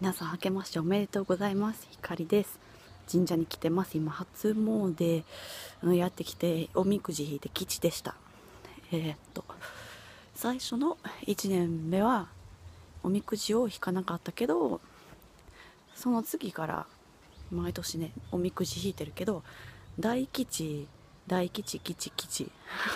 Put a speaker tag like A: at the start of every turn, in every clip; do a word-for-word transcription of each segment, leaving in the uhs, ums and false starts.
A: 皆さん明けましておめでとうございます。ひかりです。神社に来てます。今初詣やってきておみくじ引いて吉でした。えー、っと最初のいちねんめはおみくじを引かなかったけど、その次から毎年ねおみくじ引いてるけど、大吉大吉吉吉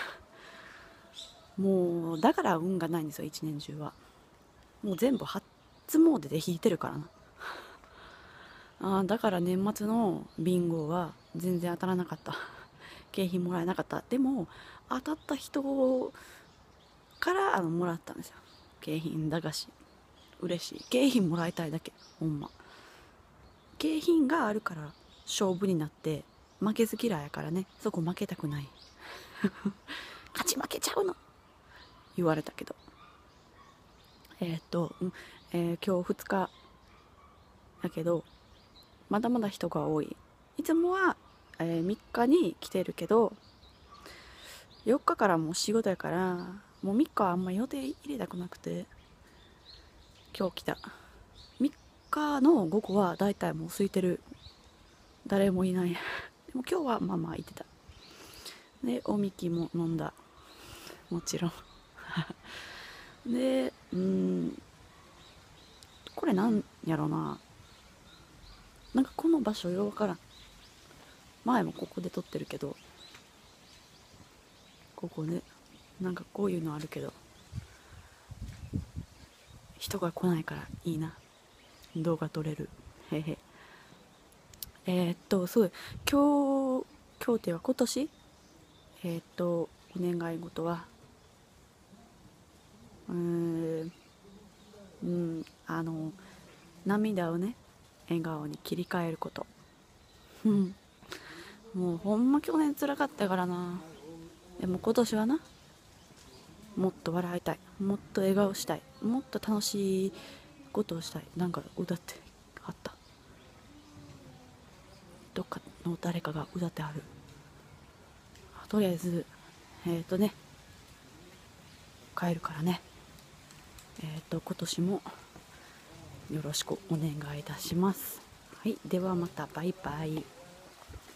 A: もうだから運がないんですよ。一年中はもう全部初詣で引いてるからな。あーだから年末のビンゴは全然当たらなかった。景品もらえなかった。でも当たった人からあのもらったんですよ。景品駄菓子。嬉しい。景品もらいたいだけ、ほんま。景品があるから勝負になって、負けず嫌いやからね、そこ負けたくない。勝ち負けちゃうの言われたけど、えー、っと、うんえー今日ふつかだけど、まだまだ人が多い。いつもは、えーみっかに来てるけど、よっかからもう仕事やから、もうみっかはあんま予定入れたくなくて、今日来た。みっかの午後はだいたいもう空いてる。誰もいない。でも今日はまあまあ行ってた。で、おみきも飲んだ。もちろん。で、うーん、これなんやろな。なんかこの場所ようわからん。前もここで撮ってるけど、ここで、なんかこういうのあるけど、人が来ないからいいな。動画撮れる。へへ。えー、っと、すごい。今日、今日っていうか今年、えー、っと、お願い事は、うーん、うん、あの、涙をね、笑顔に切り替えること。うん。もうほんま去年辛かったからな。でも今年はな、もっと笑いたい。もっと笑顔したい。もっと楽しいことをしたい。なんか歌ってあった。どっかの誰かが歌ってある。とりあえず、えっ、ー、とね、帰るからね。えっ、ー、と、今年もよろしくお願いいたします。はい、ではまたバイバイ。